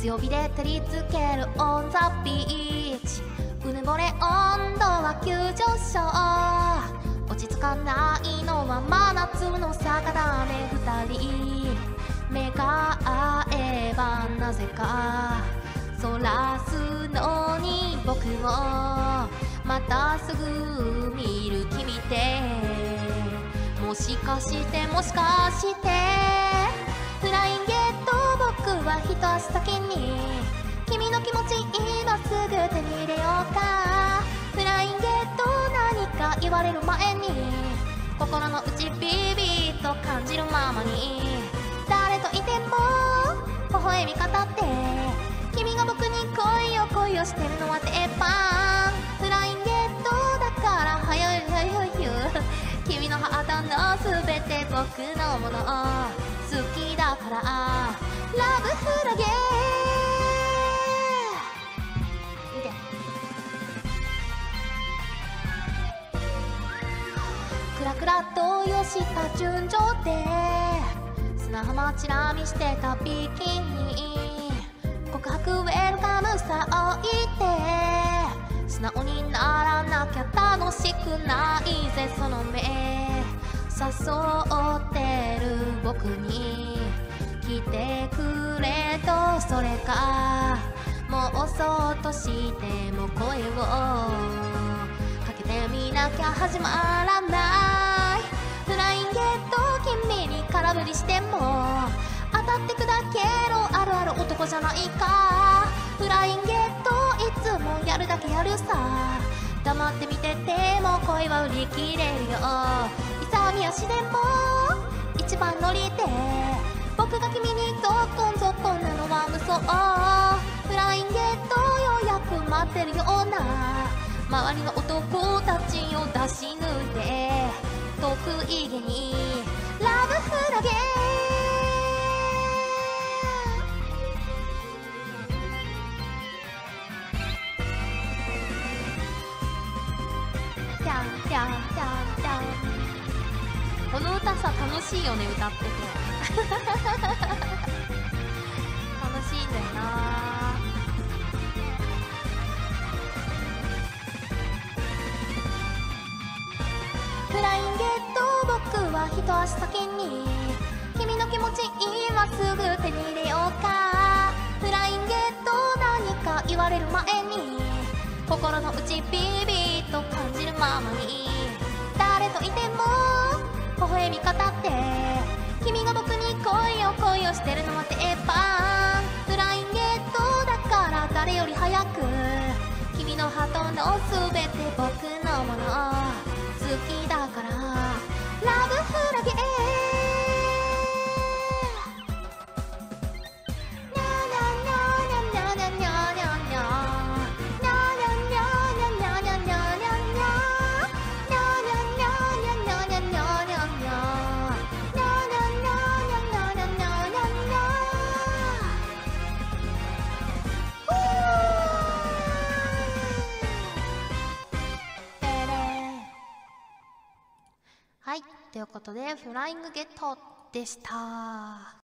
強火で照りつけるオンザビーチ、うぬぼれ温度は急上昇、落ち着かないのは真夏の魚目二人、目が合えばなぜかそらすのに僕をまたすぐ見る君って、もしかしてもしかしてフラインゲット、僕は一足先に君の気持ち今すぐ手に入れようか。フラインゲット、何か言われる前に心の内ビビッと感じるままに、誰といても微笑み方って、君が僕に恋をしてるのは鉄板。フラインゲットだから早い君のハートの全て僕のもの、好きだからラブフラゲクラクラとよした順調で砂浜チラ見してたビキニ、告白ウェルカムさ置いて素直にならなきゃ楽しくないぜ、その目誘ってる僕に来てくれと、それかもうそっとしても声をかけてみなきゃ始まらない。フラインゲット、君に空振りしても当たってくだけのあるある男じゃないか。フラインゲット、いつもやるだけやるさ、黙って見てても恋は売り切れるよ。勇み足でも一番乗りで僕が君にゾッコンゾッコンなのは無双。フラインゲット、ようやく待ってるような周りの男たちを出し抜いて得意げにラブフラゲー、ダンダンダンダン。この歌さ楽しいよね、歌ってて楽しいんだよな。フラインゲット、僕は一足先に君の気持ち今すぐ手に入れようか。フラインゲット、何か言われる前に心の内ビビッと感じるままに、誰といても微笑み方って、君が僕に恋をしてるのは鉄板。フラインゲットだから誰より早く君のハートの全て僕のもの、好きだからラブフラゲー。はい、ということでフライングゲットでした。